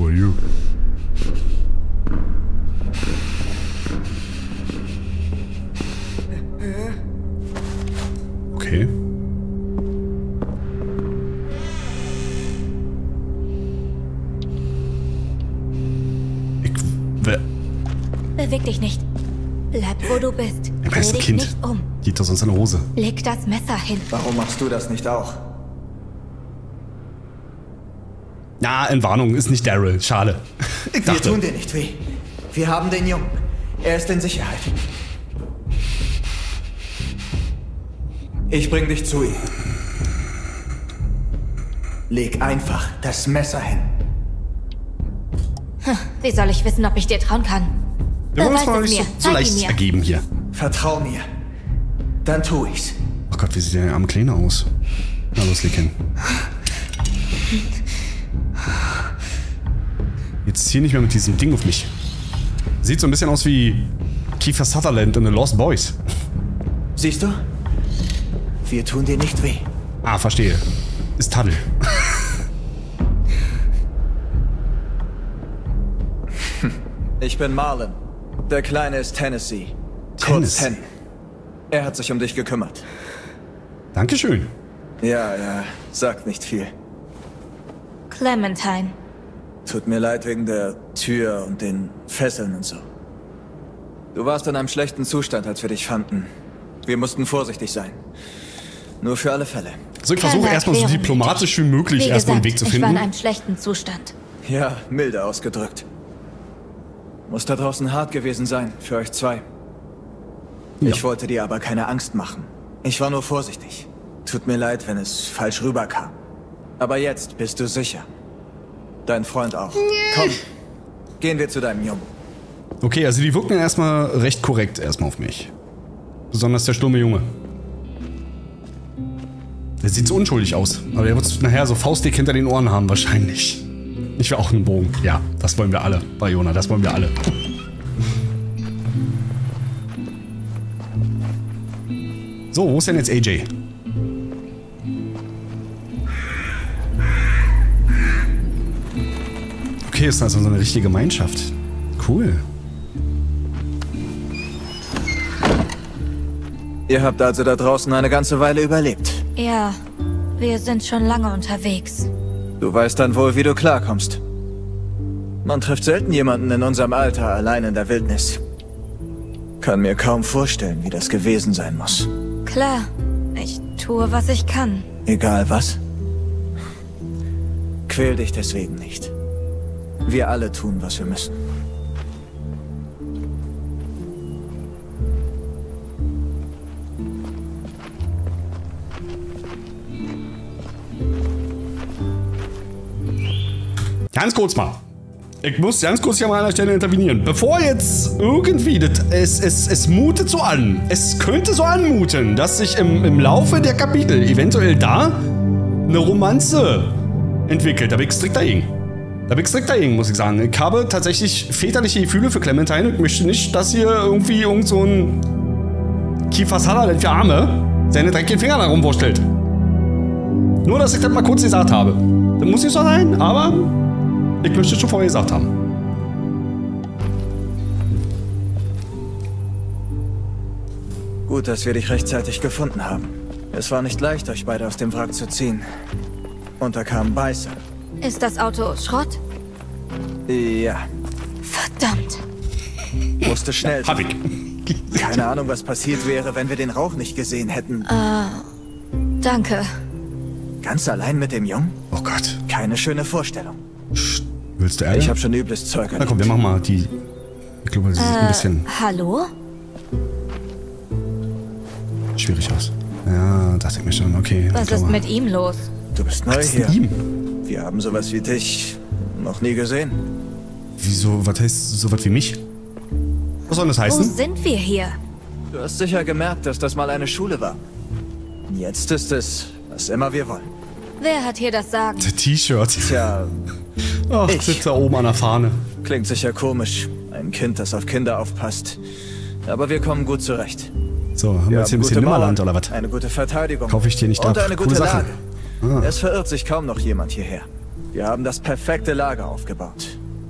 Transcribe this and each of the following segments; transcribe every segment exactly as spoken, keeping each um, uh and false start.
are you? Okay. Ich... Wer... Beweg dich nicht. Bleib, wo du bist. Ein kleines Dreh dich Kind. nicht um. Geht doch sonst in eine Hose. Leg das Messer hin. Warum machst du das nicht auch? Ja, Entwarnung, ist nicht Daryl. Schade. Ich Wir dachte. tun dir nicht weh. Wir haben den Jungen. Er ist in Sicherheit. Ich bring dich zu ihm. Leg einfach das Messer hin. Hm, wie soll ich wissen, ob ich dir trauen kann? Wir wollen uns Beweis mal es nicht so, mir. so Zeig leicht ihn mir. ergeben hier. Vertrau mir. Dann tu ich's. Oh Gott, wie sieht der arme Kleine aus? Na los, leg hin. Jetzt zieh nicht mehr mit diesem Ding auf mich. Sieht so ein bisschen aus wie Kiefer Sutherland in The Lost Boys. Siehst du? Wir tun dir nicht weh. Ah, verstehe. Ist Taddel. Ich bin Marlon. Der Kleine ist Tennessee. Kurz Tennessee. Ten. Er hat sich um dich gekümmert. Dankeschön. Ja, ja, sagt nicht viel. Clementine. Tut mir leid wegen der Tür und den Fesseln und so. Du warst in einem schlechten Zustand, als wir dich fanden. Wir mussten vorsichtig sein. Nur für alle Fälle. Also ich versuche Keine erstmal so Erklärung diplomatisch wie möglich Wie erstmal einen gesagt, Weg zu ich war in finden. einem schlechten Zustand. Ja, milde ausgedrückt. Muss da draußen hart gewesen sein, für euch zwei. Ja. Ich wollte dir aber keine Angst machen. Ich war nur vorsichtig. Tut mir leid, wenn es falsch rüberkam. Aber jetzt bist du sicher. Dein Freund auch. Komm, gehen wir zu deinem Jungen. Okay, also die wirken erstmal recht korrekt erstmal auf mich. Besonders der stumme Junge. Der sieht so unschuldig aus. Aber der wird nachher so faustdick hinter den Ohren haben wahrscheinlich. Ich will auch einen Bogen. Ja, das wollen wir alle. Bayona, das wollen wir alle. So, wo ist denn jetzt A J? Okay, ist also so eine richtige Gemeinschaft. Cool. Ihr habt also da draußen eine ganze Weile überlebt. Ja, wir sind schon lange unterwegs. Du weißt dann wohl, wie du klarkommst. Man trifft selten jemanden in unserem Alter allein in der Wildnis. Kann mir kaum vorstellen, wie das gewesen sein muss. Klar, ich tue, was ich kann. Egal was. Quäl dich deswegen nicht. Wir alle tun, was wir müssen. Ganz kurz mal. Ich muss ganz kurz hier mal an der Stelle intervenieren. Bevor jetzt irgendwie, das, es, es, es mutet so an. Es könnte so anmuten, dass sich im, im Laufe der Kapitel eventuell da eine Romanze entwickelt. Da bin ich strikt dagegen. Da bin ich strikt dagegen, muss ich sagen. Ich habe tatsächlich väterliche Gefühle für Clementine und ich möchte nicht, dass hier irgendwie irgend so ein Kiefer Sutherland für Arme seine dreckigen Finger da rumwurschtelt. Nur, dass ich das mal kurz gesagt habe. Das muss nicht so sein, aber ich möchte es schon vorher gesagt haben. Gut, dass wir dich rechtzeitig gefunden haben. Es war nicht leicht, euch beide aus dem Wrack zu ziehen. Und da kamen Beißer. Ist das Auto Schrott? Ja, Verdammt. musste schnell Hab sein. ich. Keine Ahnung, was passiert wäre, wenn wir den Rauch nicht gesehen hätten. Danke. Ganz allein mit dem Jungen? Oh Gott. Keine schöne Vorstellung. Psst. Willst du Ärger? Ich habe schon übles Zeug Na komm, wir machen mal die... Ich glaube, sie sieht ein bisschen Hallo? schwierig aus. Ja, dachte ich mir schon. Okay. Was ich glaube, ist mit ihm los? Du bist neu was ist hier. mit ihm? Wir haben sowas wie dich noch nie gesehen. Wieso, was heißt sowas wie mich? Was soll das Wo heißen? sind wir hier? Du hast sicher gemerkt, dass das mal eine Schule war. Jetzt ist es, was immer wir wollen. Wer hat hier das Sagen? T-Shirt. Tja, Ach, Ich. sitzt da oben an der Fahne. klingt sicher komisch. Ein Kind, das auf Kinder aufpasst. Aber wir kommen gut zurecht. So, haben wir Wir jetzt hier ein haben bisschen gute Nimmerland Mauern, oder was? eine gute Verteidigung. Kaufe ich dir nicht Und ab. eine Coole gute Sache. Lage. Ah. Es verirrt sich kaum noch jemand hierher. Wir haben das perfekte Lager aufgebaut.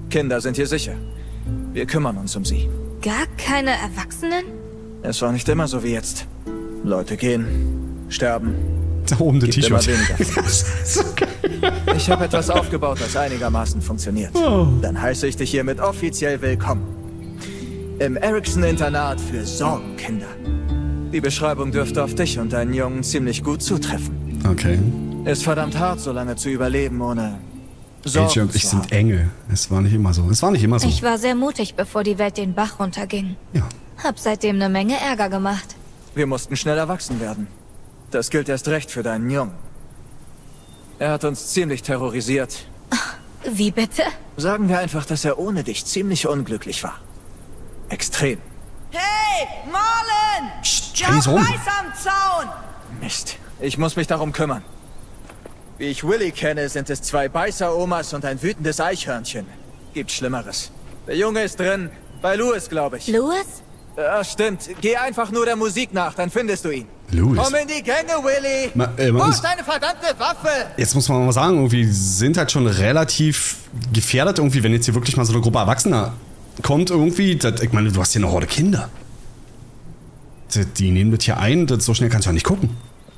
Kinder sind hier sicher. Wir kümmern uns um sie. Gar keine Erwachsenen? Es war nicht immer so wie jetzt. Leute gehen, sterben. Da oben der Gibt immer T-Shirt. weniger. So geil. Ich habe etwas aufgebaut, das einigermaßen funktioniert. Oh. Dann heiße ich dich hiermit offiziell willkommen. Im Erickson-Internat für Sorgenkinder. Die Beschreibung dürfte auf dich und deinen Jungen ziemlich gut zutreffen. Okay. Ist verdammt hart, so lange zu überleben, ohne A J Sorgen und ich zu sind haben. Engel. Es war nicht immer so. Es war nicht immer so. Ich war sehr mutig, bevor die Welt den Bach runterging. Ja. Hab seitdem eine Menge Ärger gemacht. Wir mussten schnell erwachsen werden. Das gilt erst recht für deinen Jungen. Er hat uns ziemlich terrorisiert. Wie bitte? Sagen wir einfach, dass er ohne dich ziemlich unglücklich war. Extrem. Hey, Marlon! Dreh so um. Weiß am Zaun! Mist. Ich muss mich darum kümmern. Wie ich Willy kenne, sind es zwei Beißer-Omas und ein wütendes Eichhörnchen. Gibt Schlimmeres. Der Junge ist drin. Bei Louis, glaube ich. Louis? Ja, stimmt. Geh einfach nur der Musik nach, dann findest du ihn. Louis. Komm in die Gänge, Willy! Ma, äh, Wo man ist ist, deine verdammte Waffe? jetzt muss man mal sagen, irgendwie die sind halt schon relativ gefährdet irgendwie, wenn jetzt hier wirklich mal so eine Gruppe Erwachsener kommt irgendwie. Das, ich meine, du hast hier eine Horde Kinder. Die, die nehmen das hier ein, das, so schnell kannst du ja nicht gucken.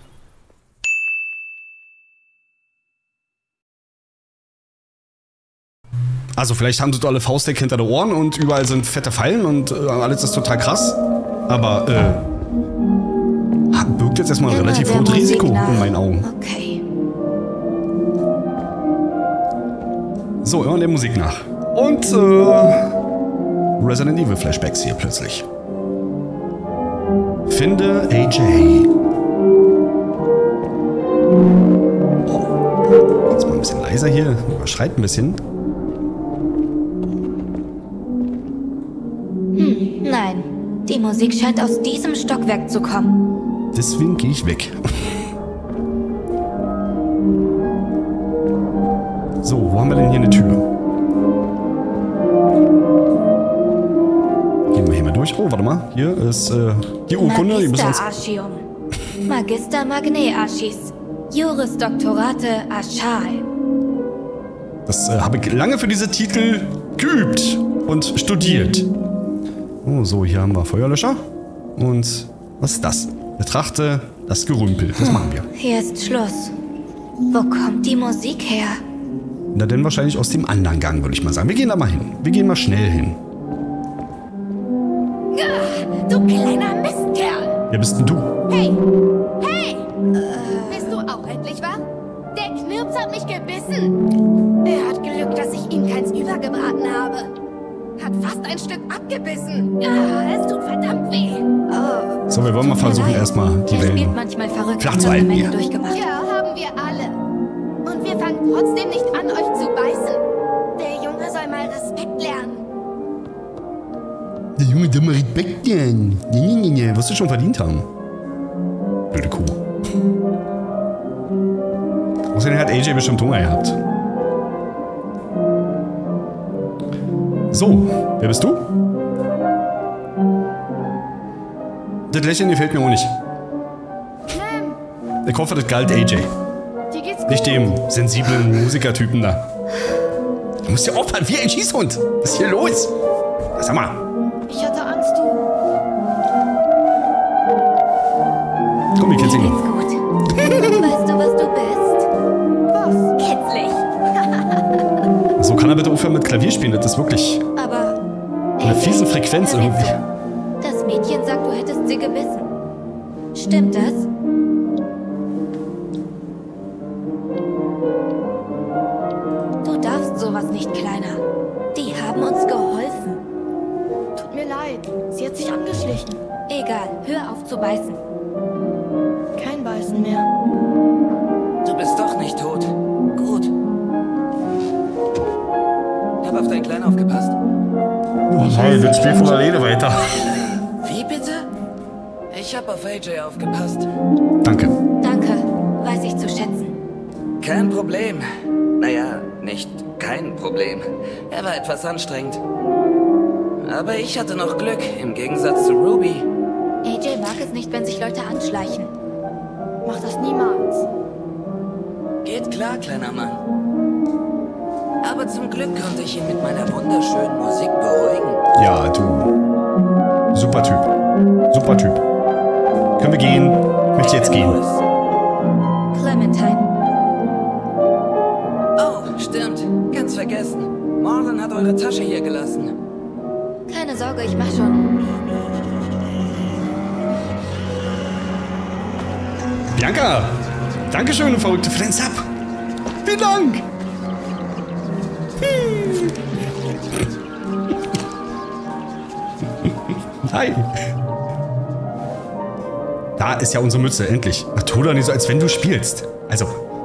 Also vielleicht haben sie alle Faustdick hinter den Ohren und überall sind fette Fallen und äh, alles ist total krass. Aber äh, birgt jetzt erstmal ein Immer relativ der hohes Musik Risiko nach. in meinen Augen. Okay. So, immer der Musik nach. Und äh, Resident Evil Flashbacks hier plötzlich. Finde A J. Oh. Jetzt mal ein bisschen leiser hier. Überschreit ein bisschen. Hm, nein. Die Musik scheint aus diesem Stockwerk zu kommen. Deswegen gehe ich weg. So, wo haben wir denn hier eine Tür? Gehen wir hier mal durch. Oh, warte mal. Hier ist äh, die Urkunde. Die müssen Magister uns Archium. Magister Magne Archis. Juris Doctorate Archal. Das äh, habe ich lange für diese Titel geübt und studiert. Oh, so, hier haben wir Feuerlöscher. Und was ist das? Betrachte das Gerümpel. Das machen wir. Hier ist Schluss. Wo kommt die Musik her? Na, denn wahrscheinlich aus dem anderen Gang, würde ich mal sagen. Wir gehen da mal hin. Wir gehen mal schnell hin. Du kleiner Mistkerl! Wer bist denn du? Hey! Hey! Bist du auch endlich wach? Der Knirps hat mich gebissen. Er hat Glück, dass ich ihm keins übergebraten habe. Hat fast ein Stück abgebissen. Ah, es tut verdammt weh. Oh, So, wir wollen mal tut mir versuchen, leid. erstmal die Er spielt Wellen manchmal verrückt. flach und zu hat eine halten Menge hier. durchgemacht. Ja, haben wir alle. Und wir fangen trotzdem nicht an, euch zu beißen. Der Junge soll mal Respekt lernen. Der Junge, der mal Respekt denn. Nee, nee, nee, nee. Wirst du schon verdient haben. Blöde Kuh. Außerdem hat A J bestimmt Hunger gehabt. So, wer bist du? Das Lächeln gefällt mir auch nicht. Clem, Ich hoffe, das galt A J. dir geht's gut. Nicht dem sensiblen Musikertypen da. Du musst ja aufhören, wie ein Schießhund. Was ist hier los? Sag mal. Ich hatte Angst, du... Komm, wir Mir geht's geht's singen. gut. Weißt du, was du bist? Was? Kitzlig. So kann er bitte aufhören mit Klavier spielen. Das ist wirklich Aber... eine fiese Frequenz hör mir irgendwie. zu. Das Mädchen sagt, du hättest sie gebissen. Stimmt das? Du darfst sowas nicht, Kleiner. Die haben uns geholfen. Tut mir leid. Sie hat sich angeschlichen. Egal, hör auf zu beißen. Kein Beißen mehr. Du bist doch nicht tot. Gut. Hab auf deinen Kleinen aufgepasst. Oh nein, das Spiel von alleine weiter. Wie bitte? Ich hab auf A J aufgepasst. Danke. Danke, weiß ich zu schätzen. Kein Problem. Naja, nicht kein Problem. Er war etwas anstrengend. Aber ich hatte noch Glück, im Gegensatz zu Ruby. A J mag es nicht, wenn sich Leute anschleichen. Mach das niemals. Geht klar, kleiner Mann. Aber zum Glück konnte ich ihn mit meiner wunderschönen Musik beruhigen. Ja, du. Super Typ. Super Typ. Können wir gehen? Ich möchte jetzt gehen. Clementine. Oh, stimmt. Ganz vergessen. Marlon hat eure Tasche hier gelassen. Keine Sorge, ich mach schon. Bianca! Dankeschön, Verrückte, für den Sub! Vielen Dank! Hi! Da ist ja unsere Mütze, endlich. Ach, tu doch nicht so, als wenn du spielst. Also.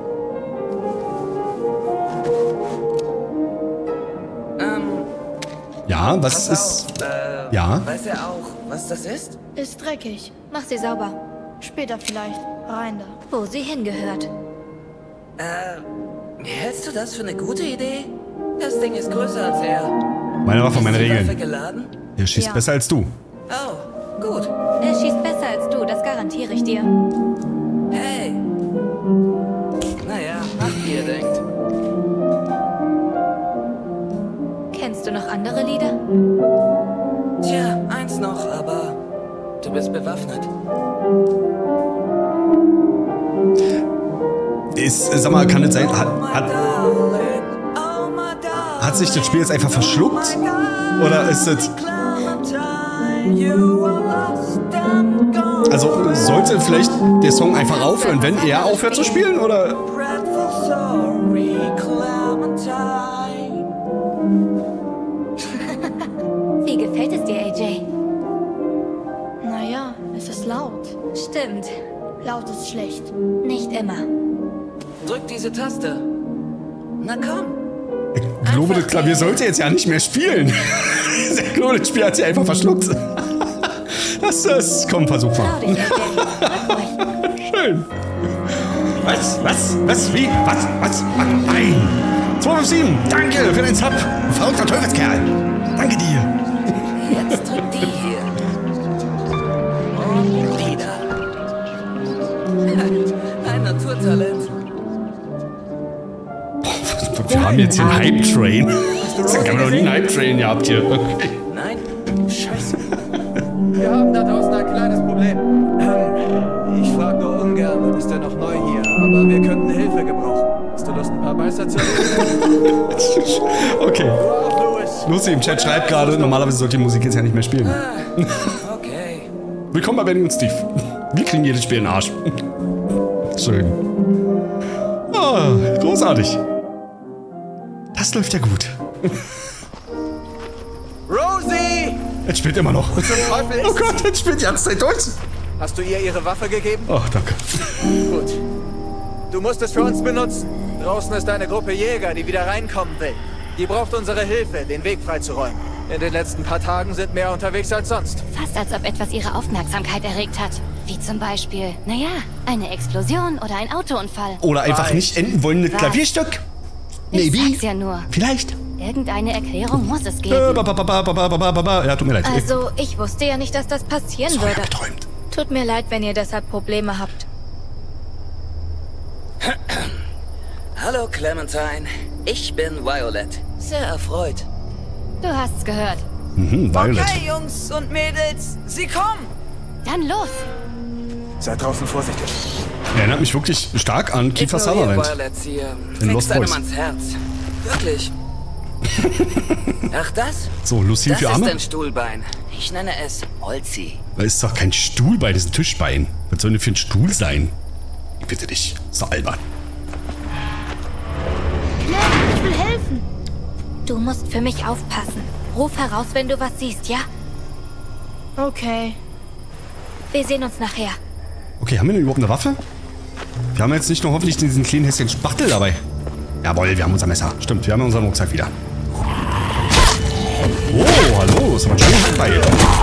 Ähm. Ja, was Pass ist. auf, äh, Ja? Weiß er auch, was das ist? Ist dreckig. Mach sie sauber. Später vielleicht. Rein da. Wo sie hingehört. Äh, hältst du das für eine gute Idee? Das Ding ist größer als er. Meine Waffe, meine Ist die Waffe Regeln. geladen? Er schießt Ja. besser als du. Oh, gut. Er schießt besser als du, das garantiere ich dir. Hey. Naja, macht wie ihr denkt. Kennst du noch andere Lieder? Tja, eins noch, aber du bist bewaffnet. Ist, sag mal, kann es sein, hat, hat, Oh my darling. hat sich das Spiel jetzt einfach verschluckt? Oder ist es... Also, sollte vielleicht der Song einfach aufhören, wenn er aufhört zu spielen, oder? Wie gefällt es dir, A J? Naja, es ist laut. Stimmt. Laut ist schlecht. Nicht immer. Drück diese Taste. Na komm. Ich glaube, das Klavier sollte jetzt ja nicht mehr spielen. Ich glaube, das Spiel hat sich einfach verschluckt. Das ist... Komm, versuch Trau mal. dich, A J. Sag ruhig. Schön. Was? Was? Was? Wie? Was? Was? Was? Nein. zwei fünf sieben, danke für den Sub. Verrückter Teufelskerl. Danke dir. Jetzt drück die hier. Und wieder. Ein Naturtalent. Wir haben jetzt hier einen Hype-Train. Das haben wir noch nie einen Hype-Train gehabt hier. Okay. Nein. Scheiße. Wir haben da draußen ein kleines Problem. Ähm, ich frage nur ungern, du bist ja noch neu hier, aber wir könnten Hilfe gebrauchen. Hast du Lust, ein paar Beißer zu erledigen? Okay. Wow, Louis. Lucy im Chat schreibt gerade, normalerweise sollte die Musik jetzt ja nicht mehr spielen. Okay. Willkommen bei Benny und Steve. Wir kriegen jedes Spiel in den Arsch. Schön. Ah, großartig. Das läuft ja gut. Rosie! Jetzt spielt immer noch. Zum Teufel ist Oh Gott, jetzt spielt die ganze Zeit durch. Hast du ihr ihre Waffe gegeben? Oh, danke. Gut. Du musst es für uns benutzen. Draußen ist eine Gruppe Jäger, die wieder reinkommen will. Die braucht unsere Hilfe, den Weg freizuräumen. In den letzten paar Tagen sind mehr unterwegs als sonst. Fast als ob etwas ihre Aufmerksamkeit erregt hat. Wie zum Beispiel, naja, eine Explosion oder ein Autounfall. Oder einfach nicht enden wollendes Was? Klavierstück. Ich Maybe. sag's ja nur. Vielleicht. Irgendeine Erklärung muss es Äh, geben. ba, ba, ba, ba, ba, ba, ba, ba. Ja, tut mir leid. Also, ich wusste ja nicht, dass das passieren So, ich würde. hab geträumt. Tut mir leid, wenn ihr deshalb Probleme habt. Hallo Clementine. Ich bin Violet. Sehr erfreut. Du hast's gehört. Mhm, Violet. Okay, Jungs und Mädels, sie kommen. Dann los. Seid draußen vorsichtig. Erinnert mich wirklich stark an Kiefer Ignoriere Sutherland. Violet, sie ähm, In Lost wächst einem Boys. ans Herz. Wirklich. Ach, das? So, Lucille Das für ist Arme? ein Stuhlbein. Ich nenne es Holzi. Das ist doch kein Stuhlbein, das ist ein Tischbein. Was soll denn für ein Stuhl sein? Ich bitte dich. Das ist doch albern. Clem, ich will helfen. Du musst für mich aufpassen. Ruf heraus, wenn du was siehst, ja? Okay. Wir sehen uns nachher. Okay, haben wir denn überhaupt eine Waffe? Wir haben jetzt nicht nur hoffentlich diesen kleinen hässlichen Spachtel dabei. Jawohl, wir haben unser Messer. Stimmt, wir haben unseren Rucksack wieder. Oh, hallo, ist aber ein schönes Beil.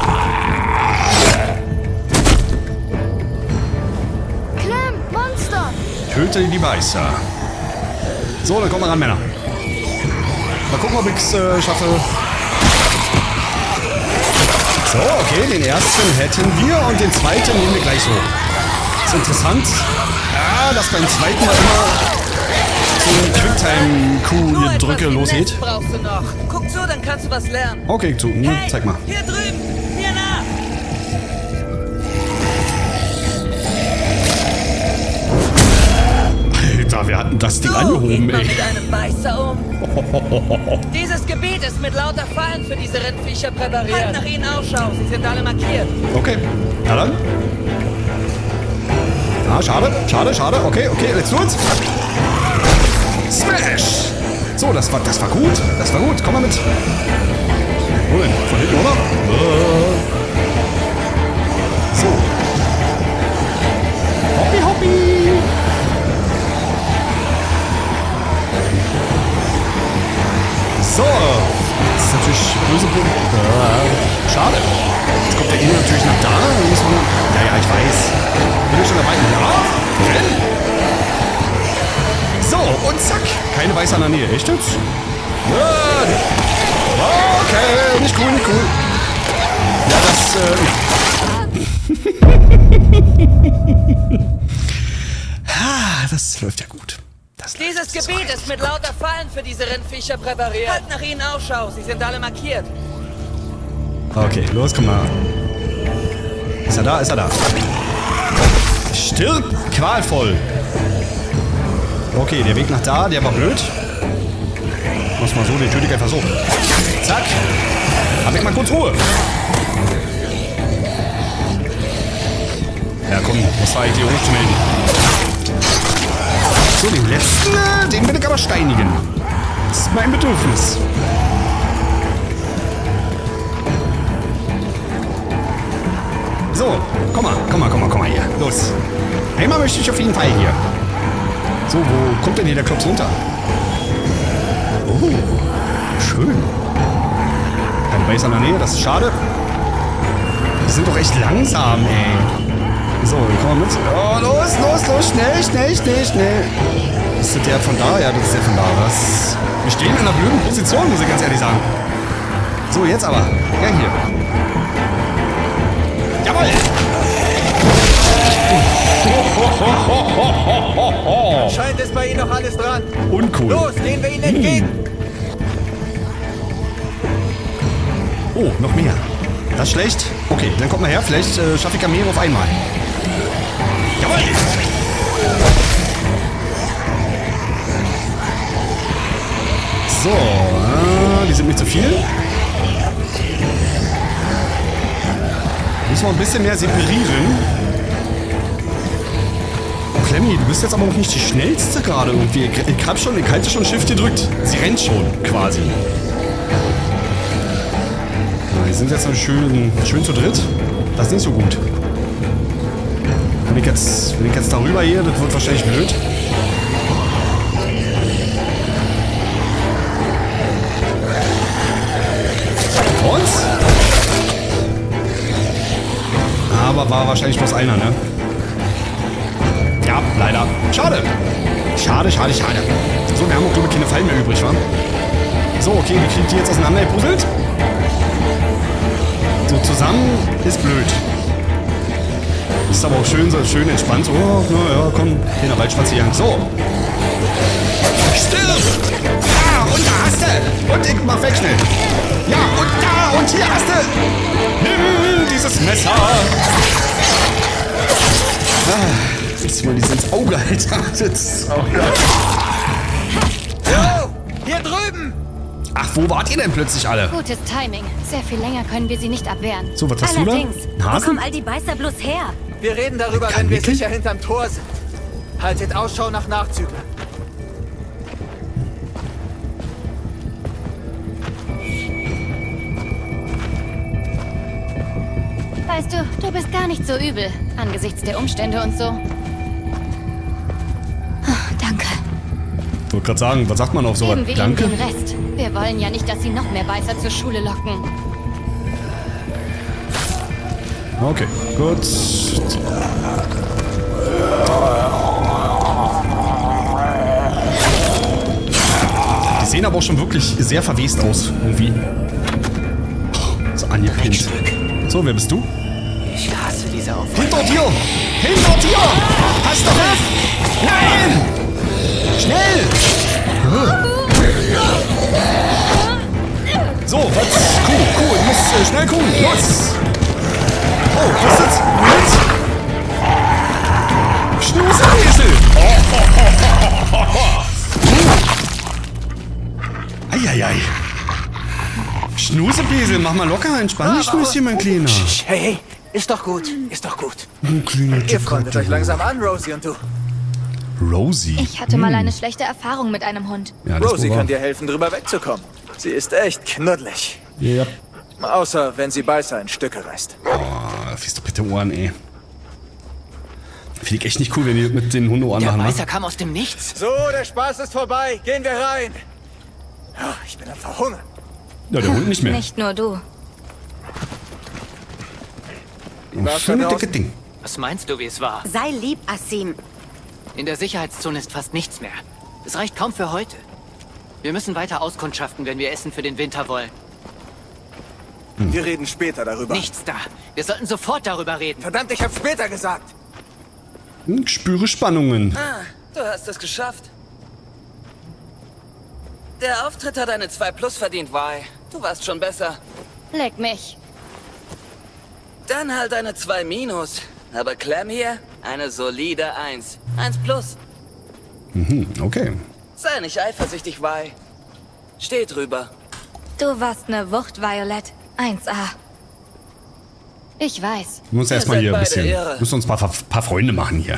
Clem, Monster! Töte die Weißer. So, dann kommen wir ran, Männer. Mal gucken, ob ich es äh, schaffe. So, okay, den ersten hätten wir und den zweiten nehmen wir gleich so. Ist interessant. Ja, dass beim zweiten Mal immer so ein Quicktime-Coup hier drücke, losgeht. Brauchst du noch. Guck zu, dann kannst du was lernen. Okay, zu. Hm, Hey, zeig mal. hier drüben. Hier nach. Alter, wir hatten das Ding So angehoben, geht man ey. mit einem Beißer um. Dieses Gebiet ist mit lauter Fallen für diese Rindviecher präpariert. Halt nach ihnen Ausschau, sie sind alle markiert. Okay, na dann. Ah, schade, schade, schade. Okay, okay, let's do it. Smash! So, das war, das war gut. Das war gut. Komm mal mit. Wo denn? Von hinten, oder? So. Hoppi, hoppi. So. Das ist natürlich böse Punkt. Äh, schade. Jetzt kommt der Innen natürlich nach da. Dann muss man, ja, ja, ich weiß. Bin ich schon dabei? Ja. Renn. So, und zack. Keine Weiße an der Nähe. Echt jetzt? Ja. Okay, nicht cool, nicht cool. Ja, das, äh, ja. Ah, das läuft ja gut. Das läuft, Dieses das Gebiet ist mit lauter Fallen für diese Rindviecher präpariert. Halt nach ihnen Ausschau, sie sind alle markiert. Okay, los, komm mal. Ist er da? Ist er da? Stirb qualvoll. Okay, der Weg nach da, der war blöd. Muss mal so, den töte ich einfach so. Zack. Hab ich mal kurz Ruhe. Ja, komm, das war eigentlich die zu melden. So, den letzten, den will ich aber steinigen. Das ist mein Bedürfnis. So, komm mal, komm mal, komm mal, komm mal hier. Los. Einmal möchte ich auf jeden Fall hier. So, wo kommt denn hier der Klops runter? Oh, schön. Keine Base an der Nähe, das ist schade. Die sind doch echt langsam, ey. So, komm mal mit. Oh, los, los, los, schnell, schnell, schnell, schnell. Ist das der von da? Ja, das ist der von da. Was? Wir stehen in einer blöden Position, muss ich ganz ehrlich sagen. So, jetzt aber. Ja, hier. Jawohl! Scheint ist bei Ihnen noch alles dran. Uncool. Los, gehen wir Ihnen entgegen. Oh, noch mehr. Das ist schlecht. Okay, dann kommt mal her. Vielleicht äh, schaffe ich ja mehr auf einmal. Jawohl! So, äh, die sind nicht zu viel. Müssen wir ein bisschen mehr separieren. Oh, Klemmi, du bist jetzt aber auch nicht die schnellste gerade irgendwie. Ich hab schon, ich halte schon Shift gedrückt. Sie rennt schon, quasi. Na, die sind jetzt noch schön, schön zu dritt. Das ist nicht so gut. Wenn ich jetzt, wenn ich jetzt darüber gehe, das wird wahrscheinlich blöd. Und? Aber war wahrscheinlich bloß einer, ne? Ja, leider. Schade. Schade, schade, schade. So, wir haben auch, glaube ich, keine Fallen mehr übrig, wa? So, okay, wir kriegen die jetzt auseinandergepuzzelt. So, zusammen ist blöd. Ist aber auch schön, so schön entspannt. So, oh, na ja, komm, in der Waldspaziergang. So. Stirb! Ah, und da hast du! Und ich mach weg schnell. Ja, und da, und hier hast du! Nimm dieses Messer! Ah, siehst du mal, die sind ins Auge, Alter. Das ist, oh Gott. Jo, hier drüben! Ach, wo wart ihr denn plötzlich alle? Gutes Timing. Sehr viel länger können wir sie nicht abwehren. So, was hast du da? Allerdings, Ein wo Hasen? kommen all die Beißer bloß her? Wir reden darüber, Kann wenn wir wirklich? sicher hinterm Tor sind. Haltet Ausschau nach Nachzüglern. Weißt du, du bist gar nicht so übel, angesichts der Umstände und so. Oh, danke. Ich wollte gerade sagen, was sagt man auf sowas? Geben wir Danke. ihnen den Rest. Wir wollen ja nicht, dass sie noch mehr Beißer zur Schule locken. Okay, gut. Die sehen aber auch schon wirklich sehr verwest aus, irgendwie. Oh, so angepinnt. So, wer bist du? Ich hasse diese Aufgabe. Hinter dir! Hinter dir! Hast du was? Nein! Schnell! Balkon, los! Oh, was ist das? Moment! Schnuseresel! Eieiei. Schnusebesel, mach mal locker, entspann dich ein bisschen, mein Kleiner. Hey, hey, ist doch gut, ist doch gut. Ein kleiner Ihr freundet euch langsam an, Rosie und du. Rosie? Ich hatte mal eine schlechte Erfahrung mit einem Hund. Ja, das Rosie wohl kann wahr. dir helfen, drüber wegzukommen. Sie ist echt knuddelig. Ja. Außer, wenn sie Beißer in Stücke reißt. Oh, fies doch bitte Ohren, ey. Finde ich echt nicht cool, wenn die mit den Hundeohren Der machen, Beißer ne? kam aus dem Nichts. So, der Spaß ist vorbei. Gehen wir rein. Oh, ich bin am Verhungern. Ja, der Hund nicht mehr. Nicht nur du. Oh, schöne dicke Ding. Was meinst du, wie es war? Sei lieb, Asim. In der Sicherheitszone ist fast nichts mehr. Es reicht kaum für heute. Wir müssen weiter auskundschaften, wenn wir Essen für den Winter wollen. Wir reden später darüber. Nichts da. Wir sollten sofort darüber reden. Verdammt, ich hab später gesagt. Ich spüre Spannungen. Ah, du hast es geschafft. Der Auftritt hat eine zwei plus verdient, Vi. Du warst schon besser. Leck mich. Dann halt eine zwei minus. Aber Clem hier, eine solide eins. eins plus. Mhm, okay. Sei nicht eifersüchtig, Vi. Steh drüber. Du warst eine Wucht, Violet. eins A. Ich weiß. Wir müssen Ihr erstmal seid hier ein beide bisschen. irre. Müssen uns ein paar, paar Freunde machen hier.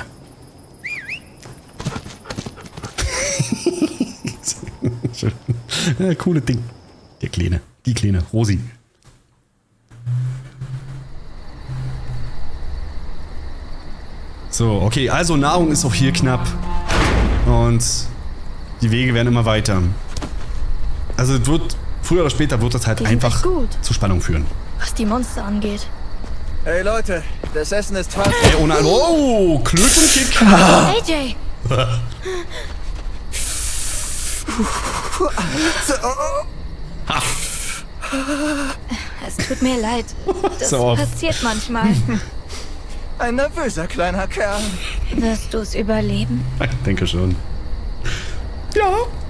Ja, coole Ding. Der Kleine. Die Kleine. Rosi. So, okay. Also Nahrung ist auch hier knapp. Und die Wege werden immer weiter. Also es wird, früher oder später wird das halt Die sind einfach echt gut. zu Spannung führen. Was die Monster angeht. Hey Leute, das Essen ist fast... Ey, ohne ein... Oh, Klötenkick. A J! Es tut mir leid. Das So. passiert manchmal. Ein nervöser kleiner Kerl. Wirst du es überleben? Ich denke schon. Ja.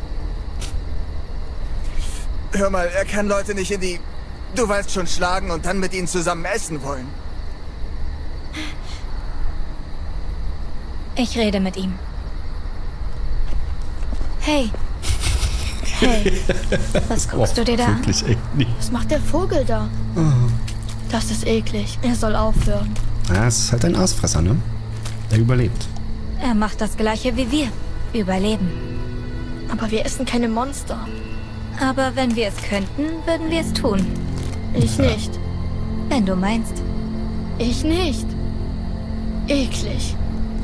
Hör mal, er kann Leute nicht in die... Du weißt schon, schlagen und dann mit ihnen zusammen essen wollen. Ich rede mit ihm. Hey. Hey. Was guckst du dir da an? Wirklich echt nicht. Was macht der Vogel da? Das ist eklig. Er soll aufhören. Ja, es ist halt ein Aasfresser, ne? Der überlebt. Er macht das gleiche wie wir. Überleben. Aber wir essen keine Monster. Aber wenn wir es könnten, würden wir es tun. Ich nicht. Wenn du meinst. Ich nicht. Eklig.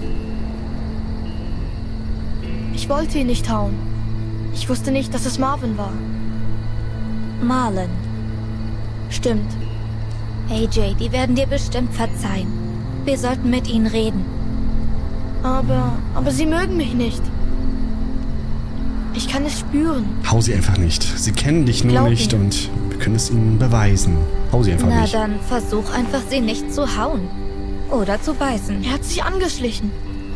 Ich wollte ihn nicht hauen. Ich wusste nicht, dass es Marvin war. Marlon. Stimmt. A J, die werden dir bestimmt verzeihen. Wir sollten mit ihnen reden. Aber, aber sie mögen mich nicht. Ich kann es spüren. Hau sie einfach nicht. Sie kennen dich nur Glaub nicht mir. und wir können es ihnen beweisen. Hau sie einfach Na nicht. dann versuch einfach, sie nicht zu hauen. Oder zu beißen. Er hat sich angeschlichen.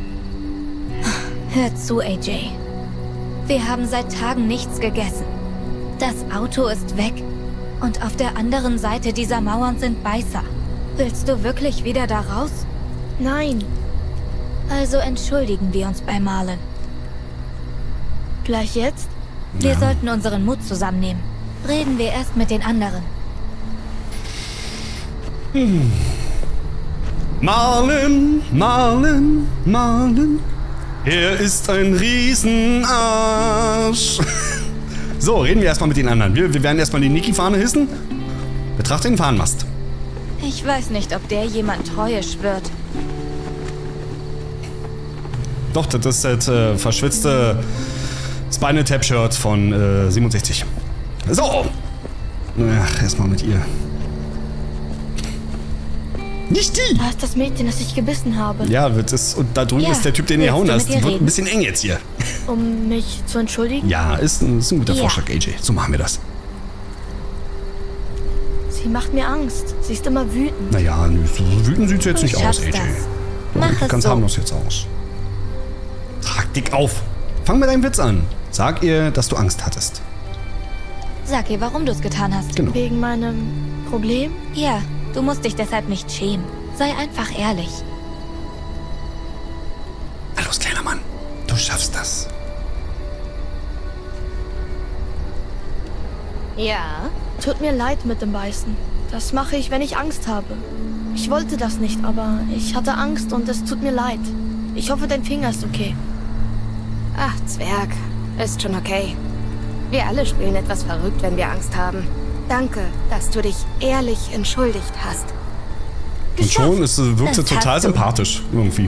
Hör zu, A J. Wir haben seit Tagen nichts gegessen. Das Auto ist weg. Und auf der anderen Seite dieser Mauern sind Beißer. Willst du wirklich wieder da raus? Nein. Also entschuldigen wir uns bei Marlon. Gleich jetzt? Wir Ja. sollten unseren Mut zusammennehmen. Reden wir erst mit den anderen. Marlon, Marlon, Marlon. Er ist ein Riesenarsch. So, reden wir erstmal mit den anderen. Wir, wir werden erstmal die Niki-Fahne hissen. Betrachte den Fahnenmast. Ich weiß nicht, ob der jemand Treue schwört. Doch, das ist das äh, verschwitzte Spinal Tap Shirt von äh, siebenundsechzig. So. Ach, erstmal mit ihr. Nicht die! Da ist das Mädchen, das ich gebissen habe. Ja, das ist, und da drüben Ja, ist der Typ, den ihr willst hauen du lasst. mit ihr Wird ein reden? bisschen eng jetzt hier. Um mich zu entschuldigen? Ja, ist ein, ist ein guter Ja. Vorschlag, A J. So machen wir das. Sie macht mir Angst. Sie ist immer wütend. Naja, nö, so wütend sieht sie jetzt Du nicht aus, schaffst A J. das. Ja, Mach sieht es ganz so. harmlos jetzt aus. Trag dick auf. Fang mit deinem Witz an. Sag ihr, dass du Angst hattest. Sag ihr, warum du es getan hast. Genau. Wegen meinem Problem? Ja, du musst dich deshalb nicht schämen. Sei einfach ehrlich. Na los, kleiner Mann. Du schaffst das. Ja? Tut mir leid mit dem Beißen. Das mache ich, wenn ich Angst habe. Ich wollte das nicht, aber ich hatte Angst und es tut mir leid. Ich hoffe, dein Finger ist okay. Ach, Zwerg. Ist schon okay. Wir alle spielen etwas verrückt, wenn wir Angst haben. Danke, dass du dich ehrlich entschuldigt hast. Und schon ist, wirkt sie Das total hast du. sympathisch, irgendwie.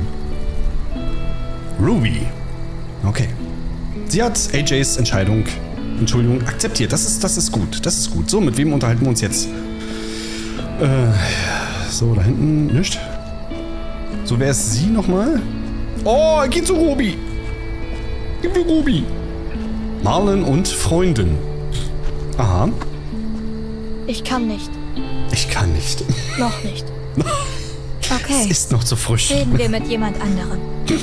Ruby. Okay. Sie hat A Js Entscheidung, Entschuldigung, akzeptiert. Das ist, das ist gut, das ist gut. So, mit wem unterhalten wir uns jetzt? Äh, so, da hinten, nicht. So, wer ist sie nochmal? Oh, geh zu Ruby. Gib mir Ruby. Marlin und Freundin. Aha. Ich kann nicht. Ich kann nicht. Noch nicht. Es Okay, ist noch zu frisch. reden wir mit jemand anderem.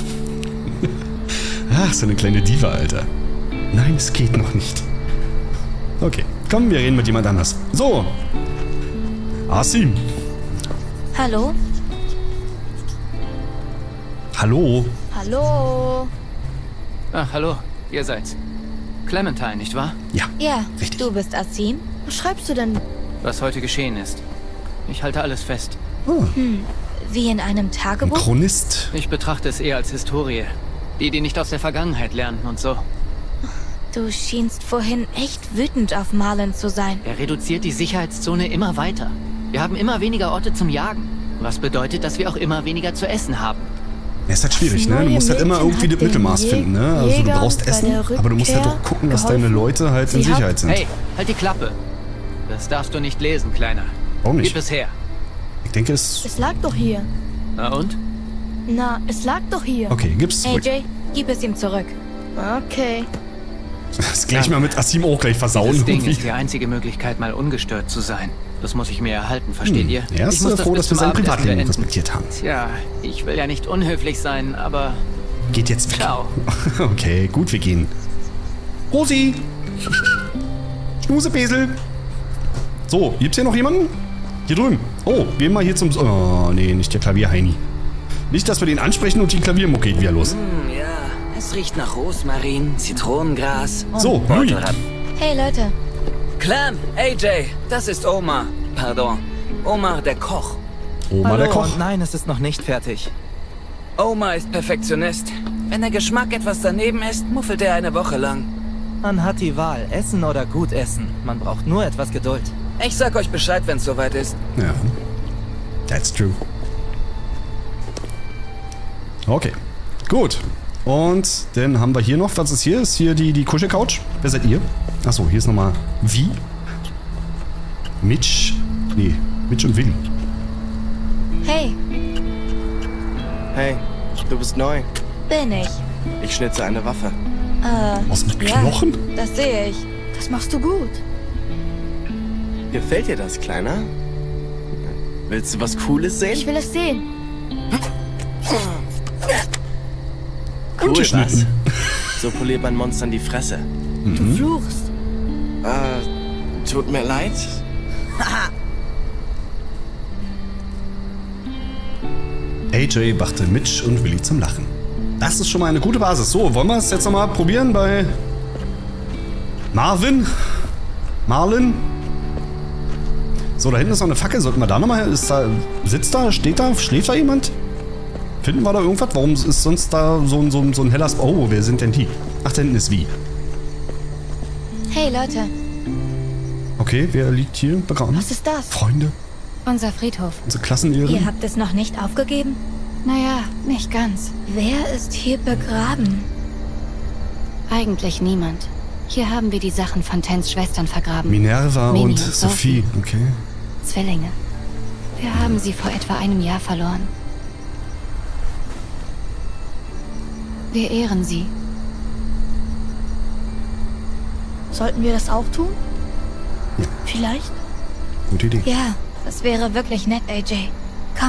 Ach, so eine kleine Diva, Alter. Nein, es geht noch nicht. Okay, komm, wir reden mit jemand anders. So. Asim. Hallo? Hallo. Hallo? Ah, hallo, ihr seid's. Clementine, nicht wahr? Ja, Ja, richtig. du bist Asim? Was schreibst du denn? Was heute geschehen ist. Ich halte alles fest. Oh, Wie in einem ein Tagebuch? Chronist. Ich betrachte es eher als Historie. Die, die nicht aus der Vergangenheit lernen und so. Du schienst vorhin echt wütend auf Marlin zu sein. Er reduziert die Sicherheitszone immer weiter. Wir haben immer weniger Orte zum Jagen. Was bedeutet, dass wir auch immer weniger zu essen haben. Ja, ist halt schwierig, ne? Du Neue musst halt immer Mädchen irgendwie hat das Mittelmaß den finden, ne? Also du Jägern brauchst bei Essen, der aber du musst halt Rückkehr auch gucken, dass deine geholfen. Leute halt in Sie hat- Sicherheit sind. Hey, halt die Klappe. Das darfst du nicht lesen, Kleiner. Warum nicht? Gib es her. Ich denke, es... Es lag doch hier. Na und? Na, es lag doch hier. Okay, gib's zurück. A J, gib es ihm zurück. Okay. Das gleich mal mit Asim auch gleich versauen. Das Ding irgendwie. ist die einzige Möglichkeit, mal ungestört zu sein. Das muss ich mir erhalten, versteht ihr? Er ich ist muss äh, froh, bis dass wir zum sein Abendessen Privatleben beenden. respektiert haben. Tja, ich will ja nicht unhöflich sein, aber... Geht jetzt weg. Ciao. Okay, gut, wir gehen. Rosi! Schnusepesel! So, gibt's hier noch jemanden? Hier drüben. Oh, gehen wir hier zum... Oh, nee, nicht der Klavierheini. Nicht, dass wir den ansprechen und die Klaviermucke geht wieder los. Hm, ja, es riecht nach Rosmarin, Zitronengras und So, Louis. Beutelratten. Hey Leute, Clem, A J, das ist Omar. Pardon. Omar, der Koch. Oma Hallo, der Koch. und nein, es ist noch nicht fertig. Omar ist Perfektionist. Wenn der Geschmack etwas daneben ist, muffelt er eine Woche lang. Man hat die Wahl, essen oder gut essen. Man braucht nur etwas Geduld. Ich sag euch Bescheid, wenn's soweit ist. Ja. That's true. Okay. Gut. Und dann haben wir hier noch, was ist hier? Ist hier die, die Kuschelcouch? Wer seid ihr? Achso, hier ist nochmal wie? Mitch. Nee, Mitch und Willi. hey, Hey, du bist neu. bin ich. Ich schnitze eine Waffe. Äh, Aus dem ja, Knochen? das sehe ich. Das machst du gut. Gefällt dir das, Kleiner? Willst du was Cooles Ich sehen? will es sehen. Gut geschnitten. So poliert man Monstern die Fresse. Du fluchst. Äh, tut mir leid. A J brachte Mitch und Willi zum Lachen. Das ist schon mal eine gute Basis. So, wollen wir es jetzt nochmal probieren bei Marvin? Marlin? So, da hinten ist noch eine Fackel. Sollten wir da nochmal... Ist da... Sitzt da? Steht da? Schläft da jemand? Finden wir da irgendwas? Warum ist sonst da so ein, so ein, so ein heller... Sp oh, wer sind denn die? Ach, da hinten ist wie. Hey Leute, Okay, wer liegt hier begraben? Was ist das? Freunde? unser Friedhof. Unsere Klassenlehrerin? Ihr habt es noch nicht aufgegeben? Naja, nicht ganz. Wer ist hier begraben? Eigentlich niemand. Hier haben wir die Sachen von Tens Schwestern vergraben. Minerva Mini und und Sophie. Sophie. Okay. Zwillinge. Wir haben sie vor etwa einem Jahr verloren. Wir ehren sie. Sollten wir das auch tun? Ja. Vielleicht? Gute Idee. Ja, das wäre wirklich nett, A J. Komm.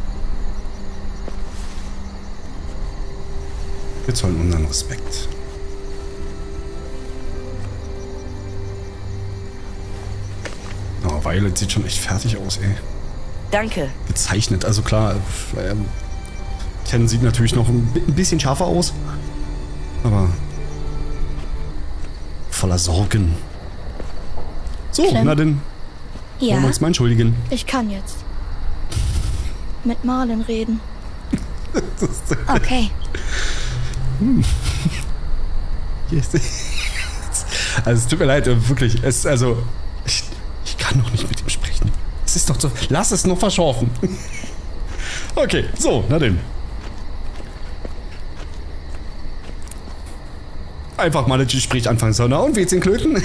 Wir zollen unseren Respekt. Oh, Violet sieht schon echt fertig aus, ey. Danke. Gezeichnet, also klar, äh, Ken sieht natürlich noch ein bisschen schärfer aus. Aber voller Sorgen. So, Clem? na denn. Ja. Wollen wir uns mal entschuldigen. Ich kann jetzt mit Marlin reden. Okay. Hm. Also es tut mir leid, wirklich. Es, also, ich, ich kann noch nicht mit ihm sprechen. Es ist doch so. Lass es noch verschorfen. Okay, so, na denn. Einfach mal das Gespräch anfangen sollen. Na und wie den Klöten?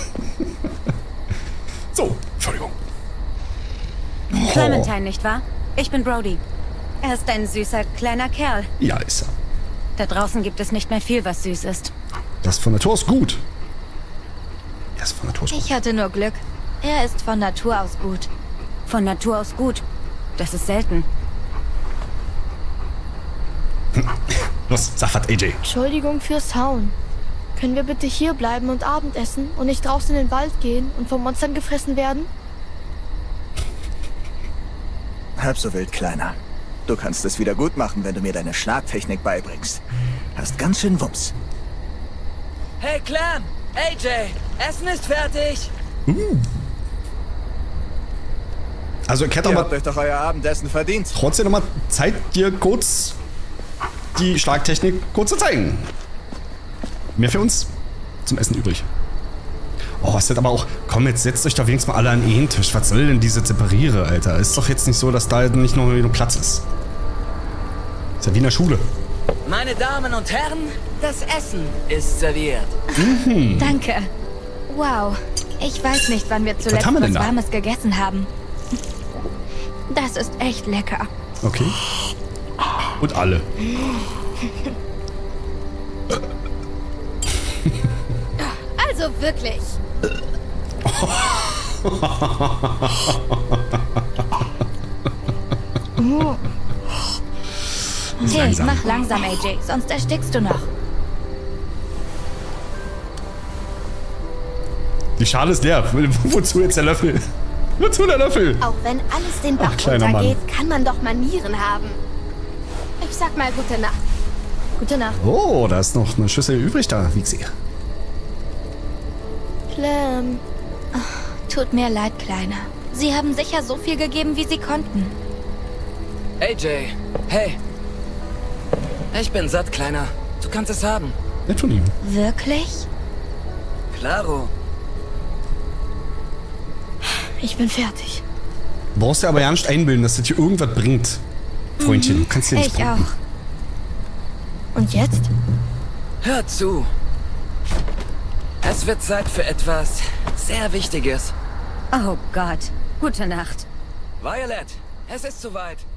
So, Entschuldigung. Oh. Clementine, nicht wahr? Ich bin Brody. Er ist ein süßer kleiner Kerl. Ja, ist er. Da draußen gibt es nicht mehr viel, was süß ist. Das von Natur aus gut. Er ist von Natur aus gut. Ich hatte nur Glück. Er ist von Natur aus gut. Von Natur aus gut. Das ist selten. Los, sag was, A J. Entschuldigung fürs Hauen. Können wir bitte hier bleiben und Abendessen und nicht draußen in den Wald gehen und von Monstern gefressen werden? Halb so wild, Kleiner. Du kannst es wieder gut machen, wenn du mir deine Schlagtechnik beibringst. Hast ganz schön Wumms. Hey Clem! A J! Essen ist fertig! Uh. Also ich hätte Ihr mal habt euch doch euer Abendessen verdient. trotzdem noch mal Zeit, dir kurz die Schlagtechnik kurz zu zeigen. Mehr für uns zum Essen übrig. Oh, ist das aber auch... Komm, jetzt setzt euch doch wenigstens mal alle an einen Tisch. Was soll denn diese Separiere, Alter? Ist doch jetzt nicht so, dass da nicht noch genug Platz ist. Ist ja wie in der Schule. Meine Damen und Herren, das Essen ist serviert. Mhm. Danke. Wow. Ich weiß nicht, wann wir zuletzt haben wir denn was da? Warmes gegessen haben. Das ist echt lecker. Okay. Und alle. Also wirklich. Oh. Hey, Langsam. mach langsam, A J, sonst erstickst du noch. Die Schale ist leer. Wozu jetzt der Löffel? Wozu der Löffel? Auch wenn alles den Bach Ach, kleiner Mann. runtergeht, kann man doch Manieren haben. Ich sag mal gute Nacht. Gute Nacht. Oh, da ist noch eine Schüssel übrig da, wie ich sehe. Clem. Tut mir leid, Kleiner. Sie haben sicher so viel gegeben, wie sie konnten. A J, hey. Ich bin satt, Kleiner. Du kannst es haben. Nett von ihm. Wirklich? Klaro. Ich bin fertig. Du brauchst dir aber ja nicht einbilden, dass das hier irgendwas bringt. Freundchen, du kannst dir nicht Ich pumpen. auch. Und jetzt? Hör zu. Es wird Zeit für etwas sehr Wichtiges. Oh Gott. Gute Nacht. Violet, es ist soweit.